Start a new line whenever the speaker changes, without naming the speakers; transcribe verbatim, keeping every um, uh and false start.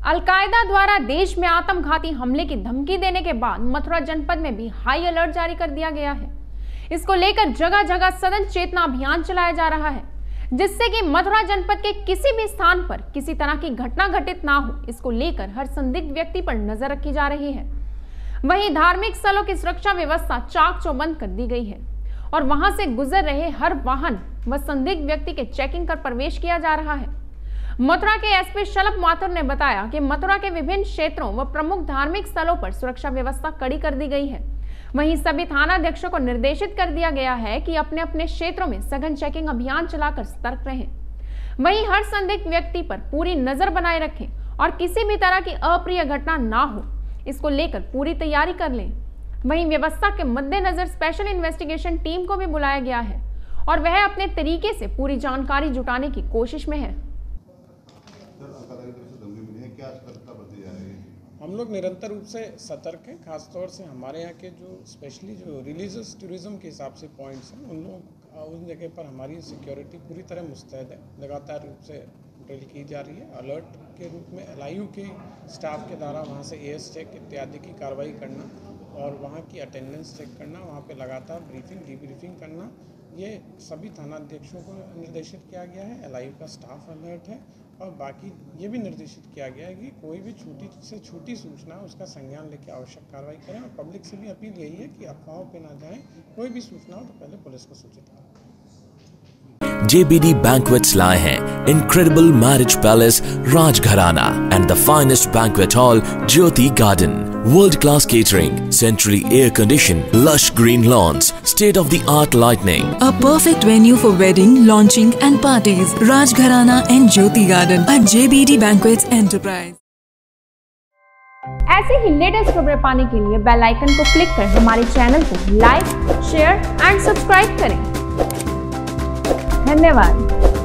Al Qaeda द्वारा देश में आत्मघाती हमले की धमकी देने के बाद मथुरा जनपद में भी हाई अलर्ट जारी कर दिया गया है। इसको लेकर जगह जगह सघन चेतना अभियान चलाया जा रहा है, जिससे कि मथुरा जनपद के किसी भी स्थान पर किसी तरह की घटना घटित ना हो, इसको लेकर हर संदिग्ध व्यक्ति पर नजर रखी जा रही है। वहीं धार्मिक स्थलों की सुरक्षा व्यवस्था चाक चौबंद कर दी गई है और वहां से गुजर रहे हर वाहन व संदिग्ध व्यक्ति के चेकिंग कर प्रवेश किया जा रहा है। मथुरा के एसपी शलभ माथुर ने बताया कि मथुरा के विभिन्न क्षेत्रों व प्रमुख धार्मिक स्थलों पर सुरक्षा व्यवस्था कड़ी कर दी गई है। वहीं सभी थानाध्यक्षों को निर्देशित कर दिया गया है कि अपने अपने क्षेत्रों में सघन चेकिंग अभियान चलाकर सतर्क रहें। वहीं हर संदिग्ध व्यक्ति पर पूरी नजर बनाए रखें और किसी भी तरह की अप्रिय घटना ना हो, इसको लेकर पूरी तैयारी कर लें। वहीं व्यवस्था के मद्देनजर स्पेशल इन्वेस्टिगेशन टीम को भी बुलाया गया है और वह अपने तरीके से पूरी जानकारी जुटाने की कोशिश में है।
हम लोग निरंतर रूप से सतर्क हैं। खासतौर से हमारे यहाँ के जो स्पेशली जो रिलीजियस टूरिज्म के हिसाब से पॉइंट्स हैं, उन लोग उन जगह पर हमारी सिक्योरिटी पूरी तरह मुस्तैद है। लगातार रूप से ड्रिल की जा रही है। अलर्ट के रूप में एल आई यू के स्टाफ के द्वारा वहाँ से ए एस चेक इत्यादि की कार्रवाई करना और वहाँ की अटेंडेंस चेक करना, वहाँ पे लगातार ब्रीफिंग डीब्रीफिंग करना, ये सभी थानाध्यक्षों को निर्देशित किया गया है। एल आई यू का स्टाफ अलर्ट है और बाकी ये भी निर्देशित किया गया है कि कोई भी छोटी से छोटी सूचना उसका संज्ञान लेकर आवश्यक कार्रवाई करें। और पब्लिक से भी अपील यही है कि अफवाहों पे ना जाएं, कोई भी सूचना हो तो पहले पुलिस को सूचित करें।
J B D Banquets लाए हैं Incredible Marriage Palace Rajgharana and the finest banquet hall Jyoti Garden. World-class catering, centrally air-conditioned, lush green lawns, state-of-the-art lighting.
A perfect venue for wedding, launching and parties. Rajgharana and Jyoti Garden at J B D Banquets Enterprise.
ऐसे ही latest खबरें पाने के लिए bell icon को click कर हमारे channel को like, share and subscribe करें। धन्यवाद।